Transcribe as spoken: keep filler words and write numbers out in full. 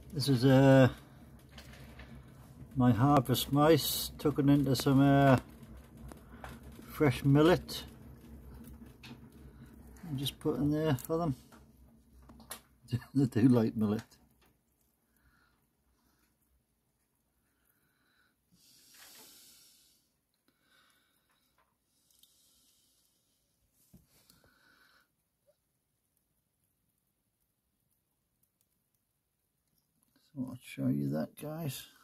This is uh, my harvest mice tucking into some uh, fresh millet. I'm just putting there for them. They do like millet. So I'll show you that, guys.